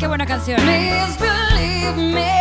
Qué buena canción. Please believe me.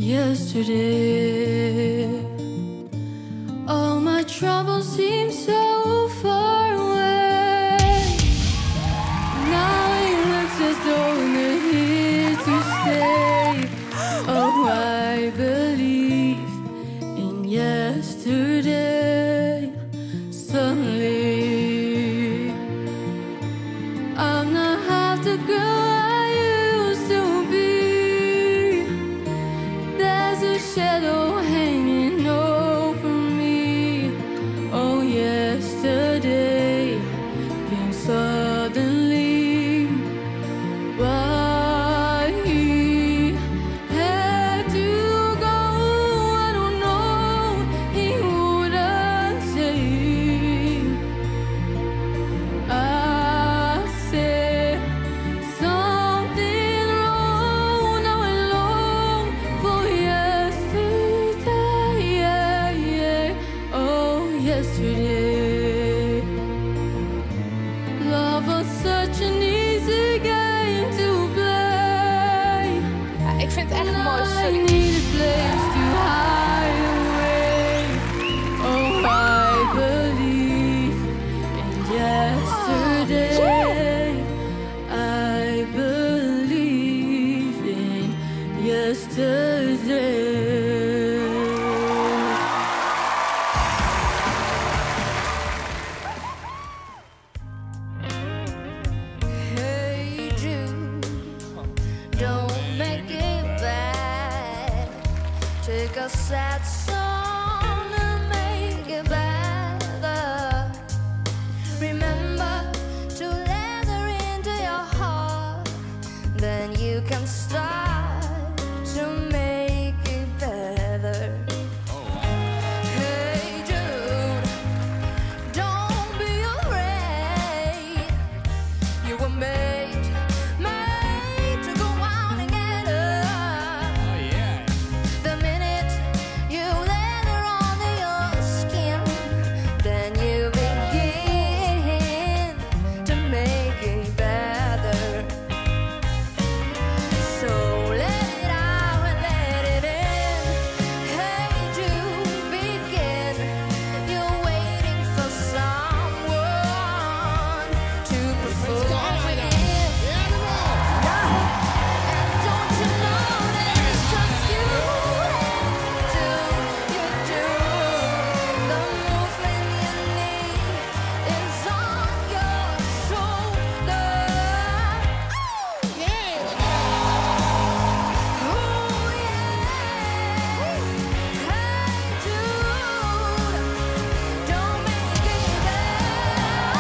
yesterday. All my troubles seem so far away. Now it looks as though they're here to stay. Oh, I believe in yesterday. Suddenly, I'm not half the girl I used to be. There's a shadow hanging over me. Oh, yesterday came suddenly, but he had to go. I don't know, he wouldn't say. I said something wrong. Now I long for yesterday. Yeah, yeah. Oh, yesterday. Love was such an easy game to play. Ja, ik vind het echt mooi. I Sorry. need a place to hide away. Oh, I believe in yesterday. I believe in yesterday. Hey Jude, don't make it bad. Take a sad song and make it better. Remember to let her into your heart. Then you can start to make it better. Hey Jude, don't be afraid. You were made to go out and get her. The minute you let her under your skin, then you begin to make it better. So let it out and let it in. Hey Jude, begin. You're waiting for someone to perform with. And don't you know that it's just you and you do. The movement you need is on your shoulder. Oh yeah. Hey Jude, don't make it bad.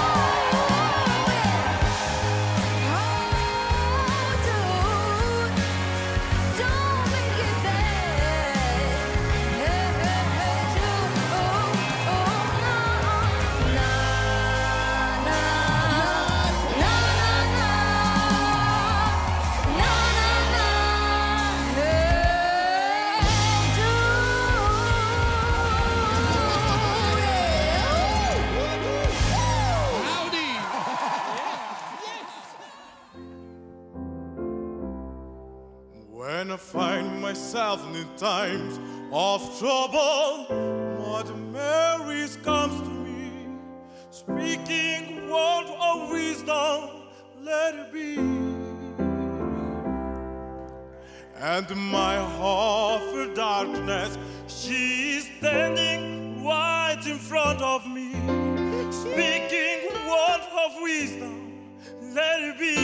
Oh Jude, don't make it bad. Hey Jude, oh no, na na na na When I find myself in times of trouble, Mother Mary comes to me, speaking word of wisdom, let it be. And my heart for darkness, she is standing right in front of me, speaking word of wisdom, let it be.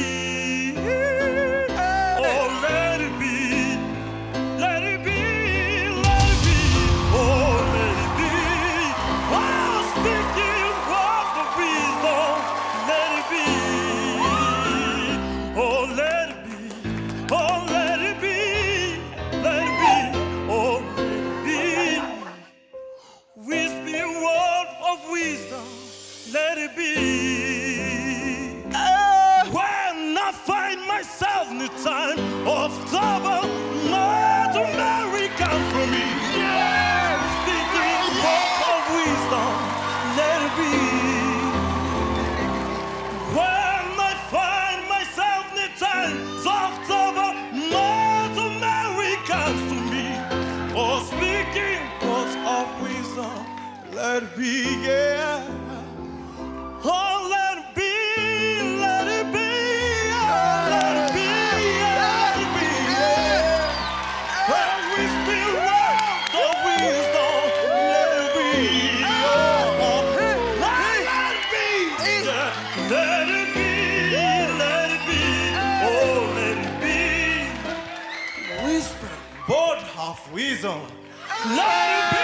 Oh, let it be. Let it be. Let it be. Oh, let it be. Oh, speaking word of wisdom, let it be. Oh, let it be. Oh, let it be. Let it be. Oh, let it be. Whisper word of wisdom, let it be. When I find myself in the time of trouble, Mother Mary comes for me. Yeah, speaking word of wisdom, let it be. When I find myself in the times of trouble, let it be, yeah. Oh, let it be, let it be, yeah. Let it be, yeah. And we speak words of wisdom, let it be, oh. Let it be, yeah. Let it be, oh, let it be. Whisper, word of wisdom, let it be.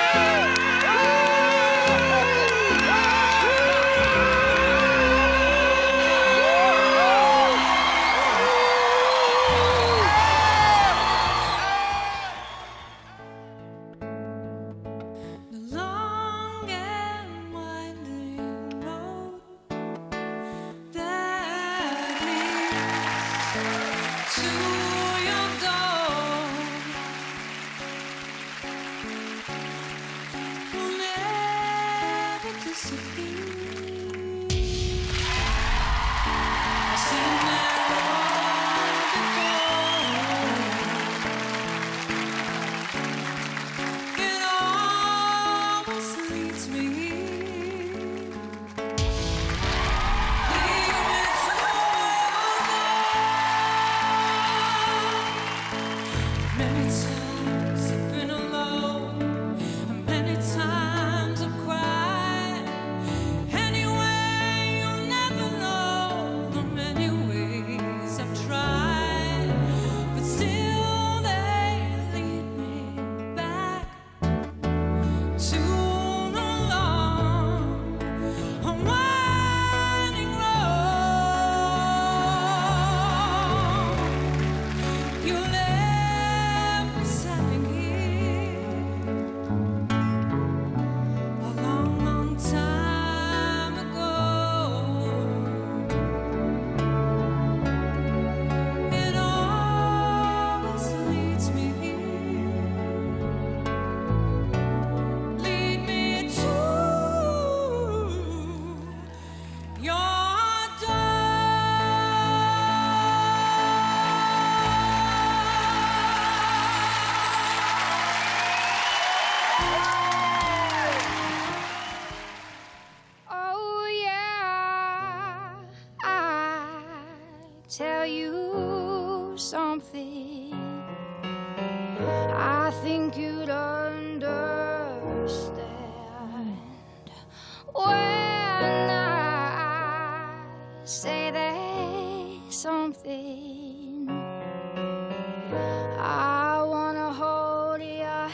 Tell you something I think you'd understand when I say there's something I wanna hold your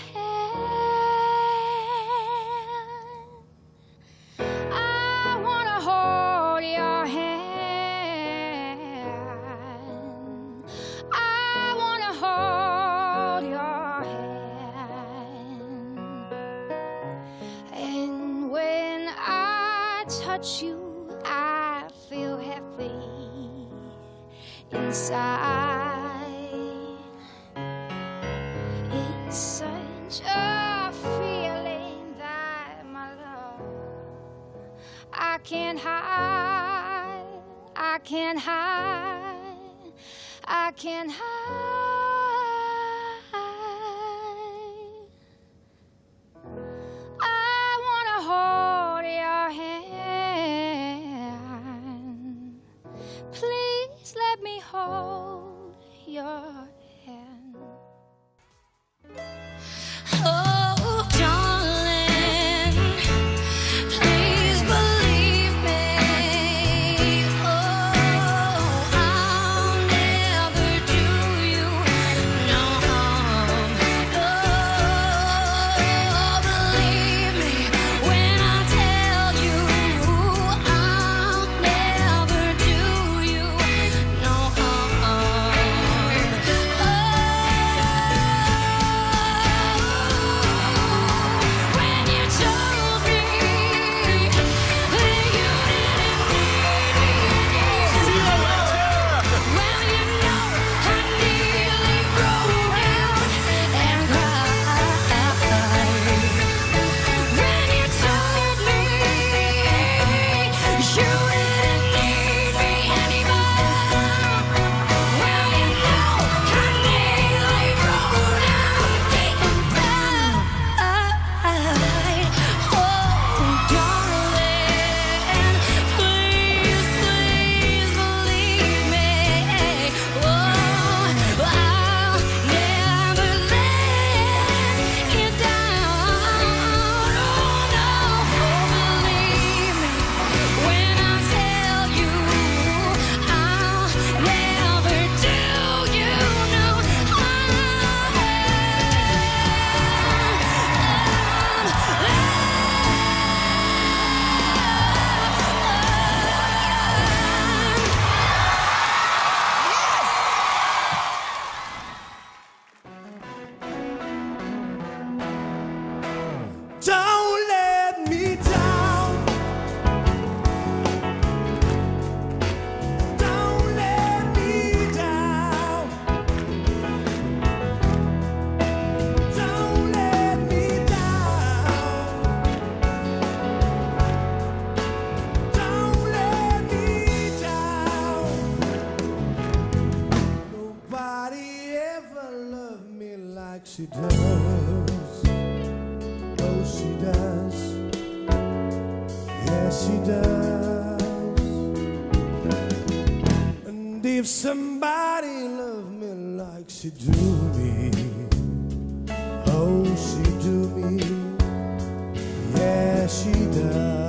hand. I wanna hold your hand. Touch you, I feel happy inside. It's such a feeling that my love I can't hide, I can't hide, I can't hide. I wanna hold your hand. Please let me hold your hand. Oh, darling, please believe me. Oh, I'll never do you no harm. Oh, believe me when I tell you I'll never do you no harm. Oh, like she does. Oh, she does. Yes, she does. And if somebody loved me like she do me, oh, she do me. Yeah, she does.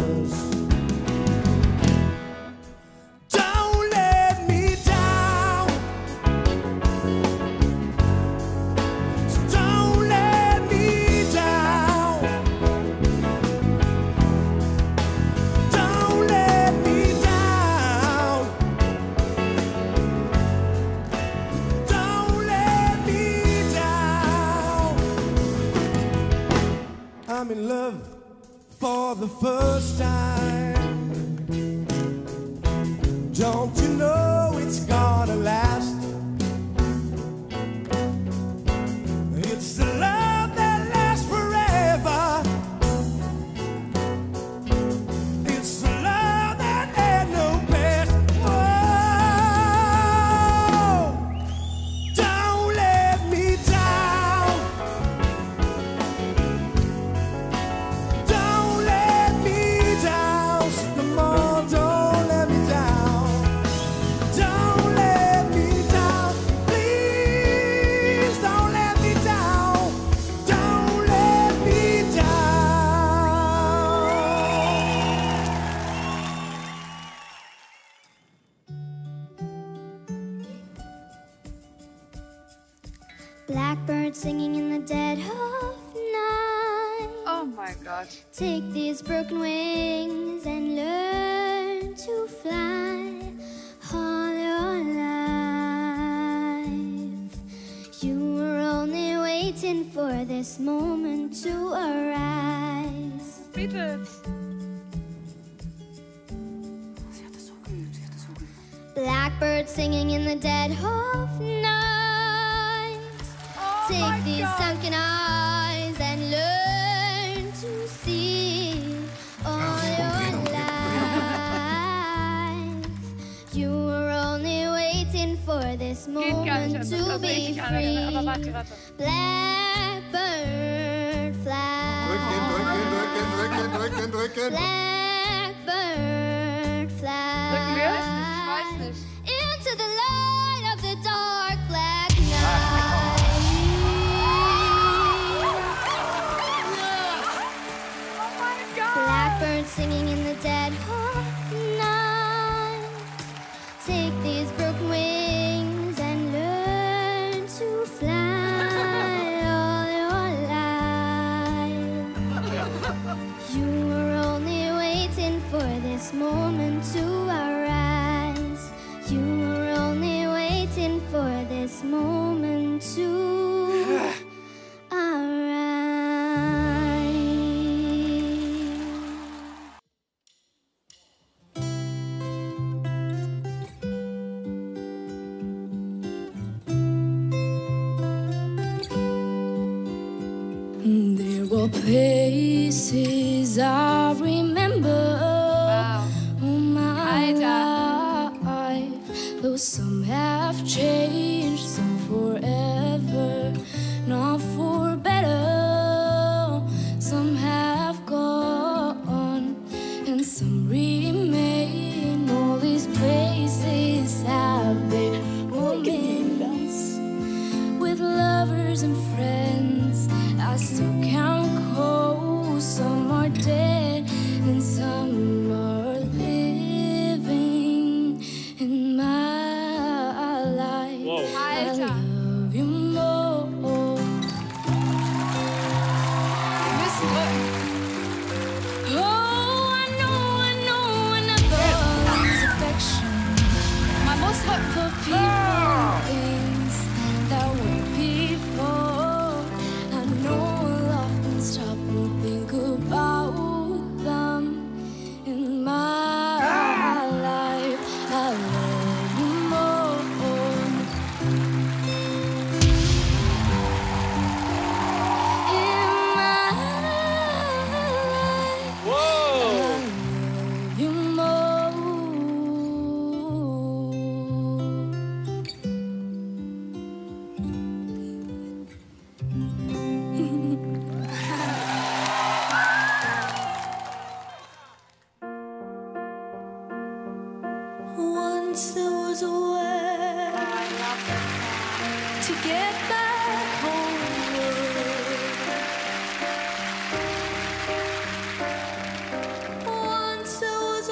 I'm in love for the first time. Don't you know it's gonna last? It's the love that lasts forever. It's the love that had no past. Whoa, don't let me down. Blackbird singing in the dead of night. Oh my god. Take these broken wings and learn to fly all your life. You were only waiting for this moment to arise. BEATLES. Blackbird singing in the dead of night. Take these sunken eyes and learn to see all your life. You were only waiting for this moment to be free. Blackbird fly. Blackbird fly. Into the light of the dark black night. Blackbird singing in the dead of night. Take these broken wings and learn to fly all your life. You were only waiting for this moment to arise. You were only waiting for this moment to arise. There were places I remember. Wow. All my Alter. life, though some have changed, some forever, not for better. Some have gone, and some remain. All these places have their moments with lovers and friends. I still count close. Some are dead and some are living in my life. Whoa. I Alter. love you more. Wir müssen drücken. Oh, I know, I never lose affection Man muss drücken. for people and things that were before. I know I'll often stop and think about them in my life. I love you more. to get back homeward. Once I was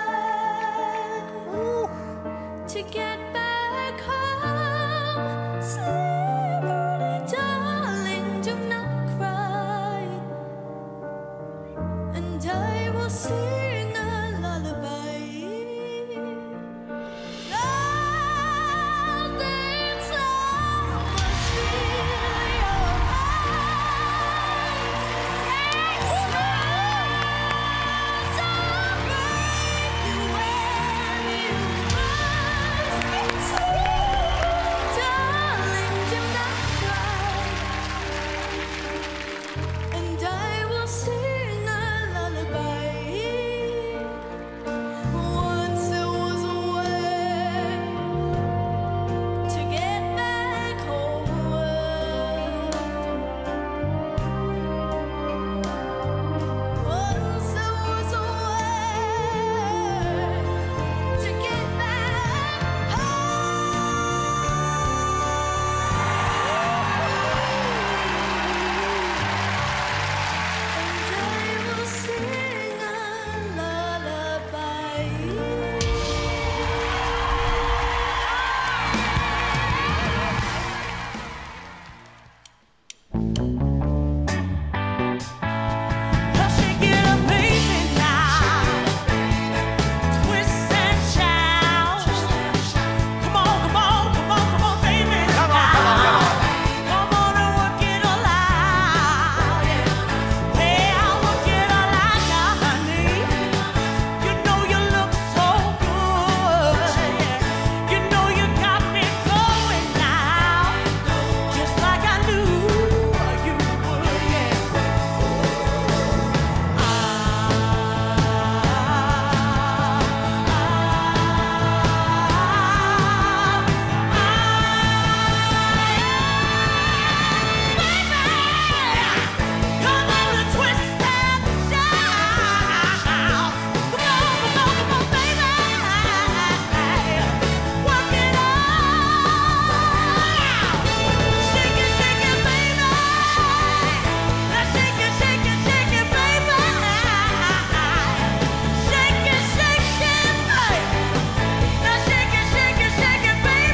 away to get back home. Sleep, darling, do not cry, and I will sing a lullaby. Love, it's all must feel your eyes. Smiles will make you when you must. Sleep, darling, do not cry, and I will sing a lullaby. Once I was away to get back homeward. Once I was away to get back and I will sing a lullaby. Let's shake it up, baby, now. Twist and shout. Come on, come on, come on, come on, baby. Come on and work it all out. Hey, I'll work it all out now, honey. You know you look so good. You know you got me going now. Just like I knew you would, yeah. Come on and twist and shout. Come on, baby. Work it out. Shake it, baby. Now shake it, baby. Shake it, baby. Now shake it, baby.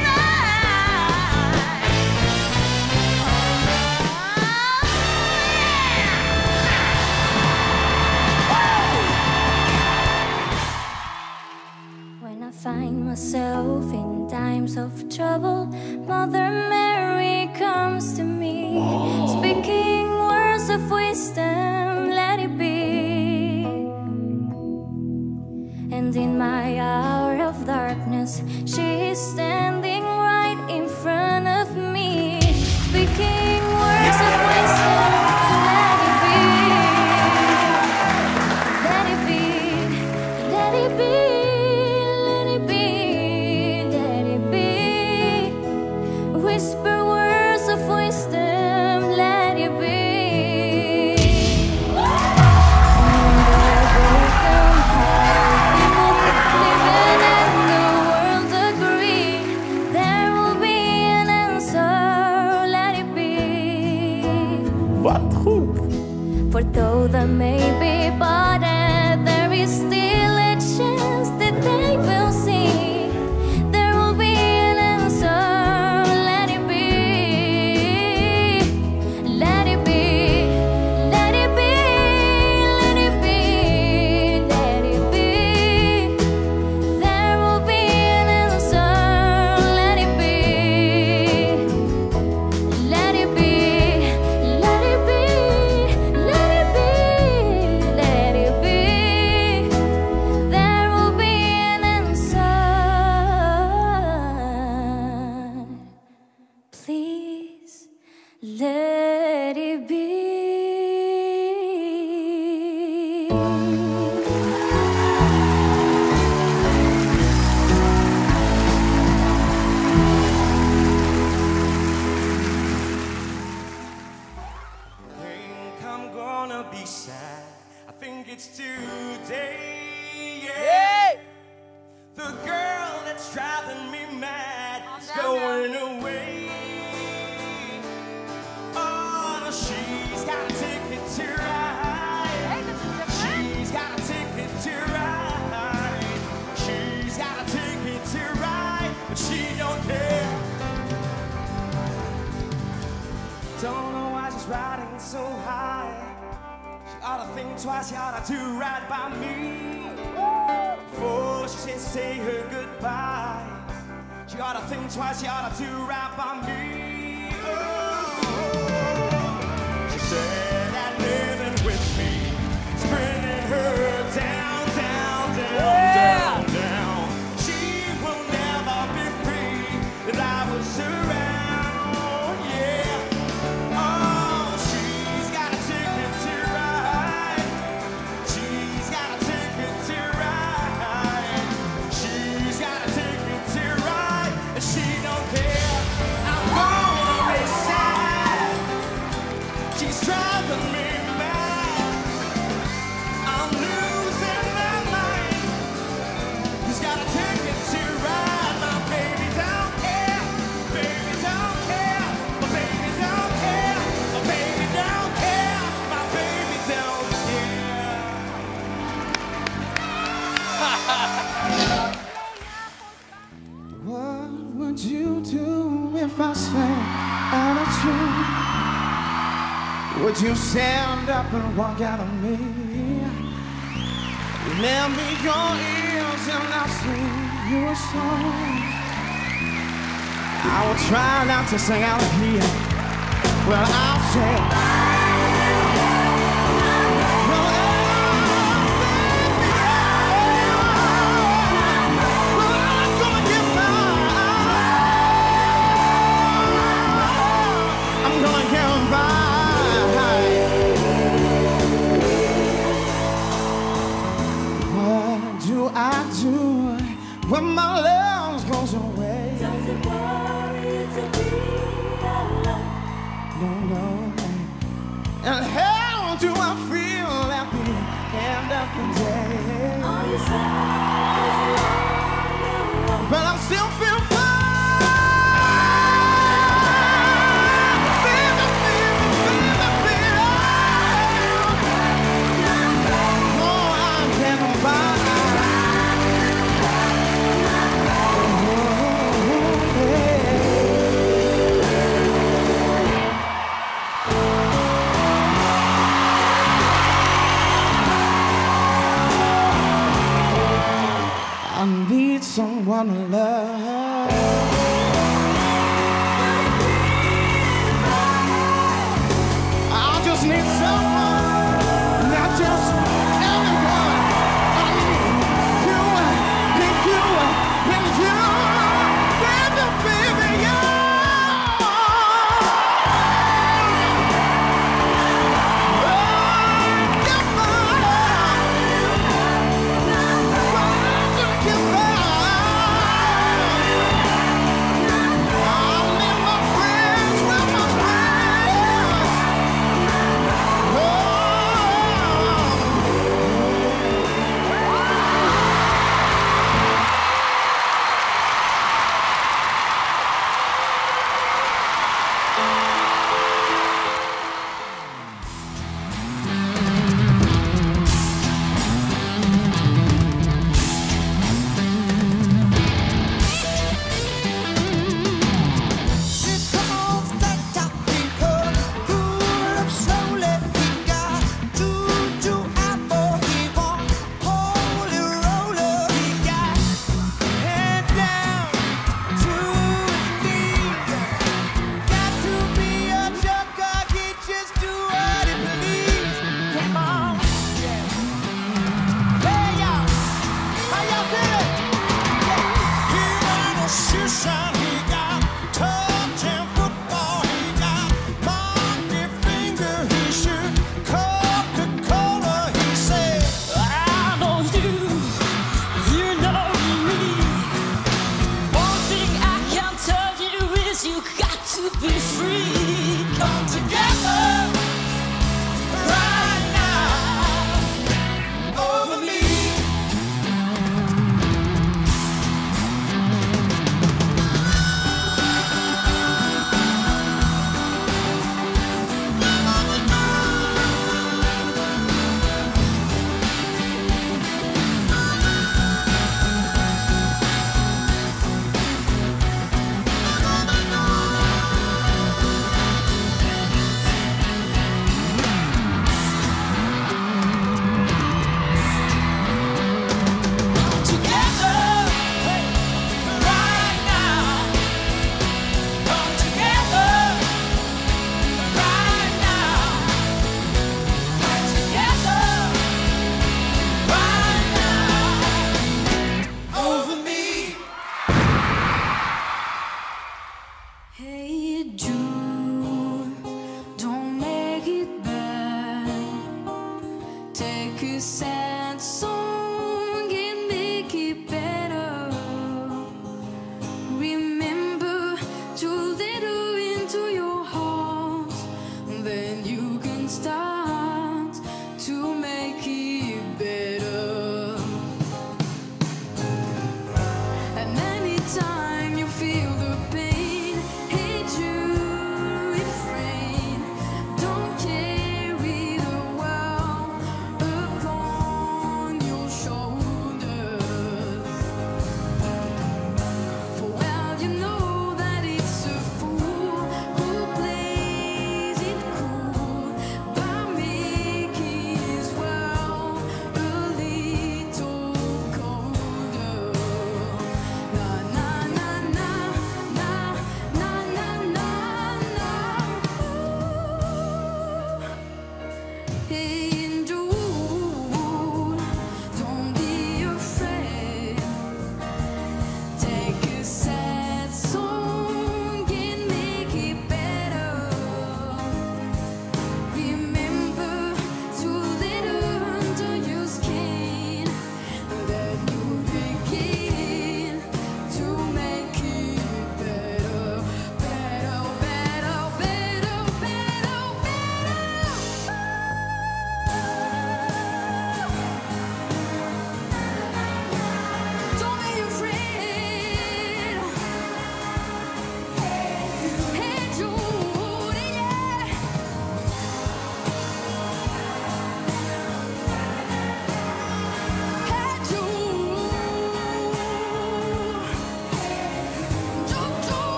When I find myself in times of trouble, Mother Mary comes to me, speaking words of wisdom, let it be. And in my hour of darkness, she is standing right in front of me, speaking words of wisdom, let it be. Let it be, let it be, let it be, let it be. Whisper words of wisdom, let it be. And when the broken-hearted people living in the world agree, there will be an answer, let it be. Wat goed. For though there may be parted, there is still a chance that they will see. There will be an answer, let it be. Let it be, let it be, let it be, let it be. There will be an answer, let it be. Let it be, let it be, let it be, let it be. There will be an answer. Please let it be. Think I'm gonna be sad. I think it's today, yeah. The girl that's driving me mad is going away. Don't know why she's riding so high. She ought to think twice, she ought to do right by me. Before she says say her goodbye, she ought to think twice, she ought to do right by me. She said that living with me is bringing her down, down, down, down, down. She will never be free that I was around, yeah. Oh, she's got a ticket to ride. She's got a ticket to ride. She's got a ticket to ride, and she don't care. I'm gonna be sad. She's driving me mad. I'm losing my mind. She's got a ticket to ride. My baby don't care. Baby don't care. My baby don't care. My baby don't care. My baby don't care. What would you do if I sang out of tune? Would you stand up and walk out of me? Lend me your ears and I'll sing you a song. I will try not to sing out of here. Well, I'll say. When my love goes away, does it worry you to be alone? No, no.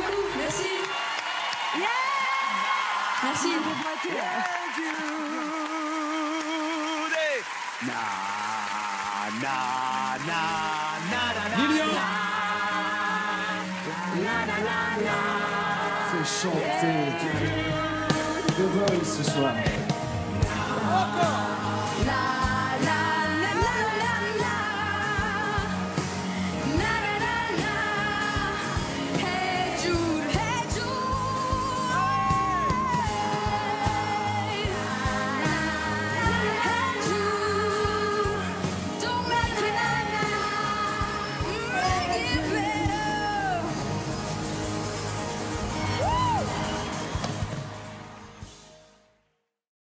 beaucoup. Merci. Merci. Lilian. Fais chanter The Voice ce soir. Encore.